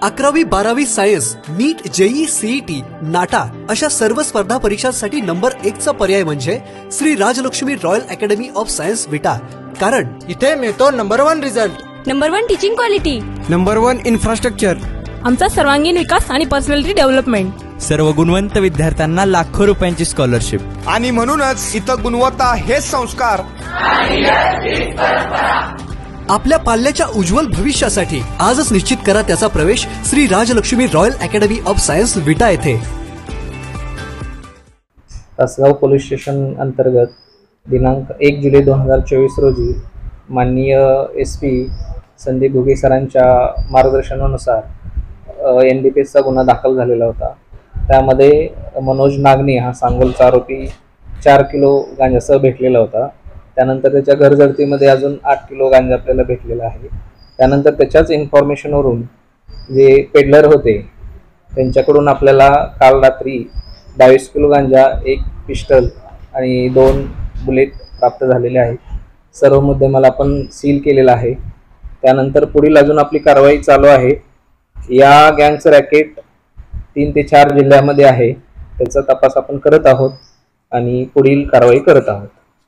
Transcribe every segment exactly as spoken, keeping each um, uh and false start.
अकरावी बारावी science, NEET, JEE, CET, NATA अशा सर्व स्पर्धा परीक्षांसाठी नंबर एक चा पर्याय म्हणजे Shri Rajlakshmi royal academy of science Vita. कारण इथे मिळतो number one result, number one teaching quality, number one infrastructure, आमचा सर्वांगीण विकास आणि पर्सनॅलिटी डेव्हलपमेंट, सर्व गुणवंत विद्यार्थ्यांना लाखो रुपयांची स्कॉलरशिप आणि म्हणूनच इथं गुणवत्ता हेच संस्कार. आपल्या पाल्याच्या उज्ज्वल भविष्यासाठी आजच निश्चित करा त्याचा प्रवेश Shri Rajlakshmi royal academy of science Vita येथे. तासगाव पोलीस स्टेशन अंतर्गत दिनांक एक जुलै दोन हजार चोवीस रोजी माननीय एस पी संदीप घुगे सरांच्या मार्गदर्शनानुसार एन डी पी एसचा गुन्हा दाखल झालेला होता. त्यामध्ये मनोज नागणे हा सांगोलचा आरोपी चार किलो गांजासह भेटलेला होता. त्यानंतर त्याच्या घरजडतीमध्ये अजून आठ किलो गांजा आपल्याला भेटलेला आहे. त्यानंतर त्याच्याच इन्फॉर्मेशनवरून जे पेडलर होते त्यांच्याकडून आपल्याला काल रात्री बावीस किलो गांजा, एक पिस्टल आणि दोन बुलेट प्राप्त झालेले आहेत. सर्व मुद्देमाल आपण सील केलेला आहे. त्यानंतर पुढील अजून आपली कारवाई चालू आहे. या गँगचं रॅकेट तीन ते चार जिल्ह्यामध्ये आहे. त्याचा तपास आपण करत आहोत आणि पुढील कारवाई करत आहोत.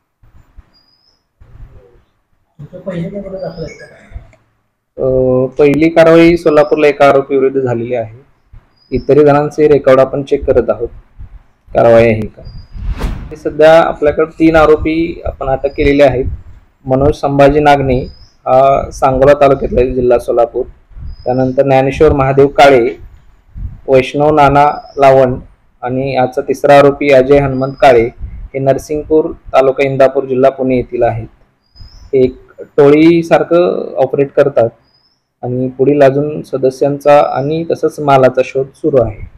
पहिली कारवाई सोलापूरला एका आरोपी विरुद्ध झालेली आहे. इतर जणांचे रेकॉर्ड आपण चेक करत आहोत. कारवाई आहे का सध्या आपल्याकडे तीन आरोपी आपण अटक केलेले आहेत. मनोज संभाजी नागणे हा सांगोला तालुक्यातला जिल्हा सोलापूर. त्यानंतर ज्ञानेश्वर महादेव काळे, वैष्णव नाना लावण आणि आजचा तिसरा आरोपी अजय हनुमंत काळे हे नरसिंगपूर तालुका इंदापूर जिल्हा पुणे येथील आहेत. एक टोळीसारखं ऑपरेट करतात आणि पुढील अजून सदस्यांचा आणि तसंच मालाचा शोध सुरू आहे.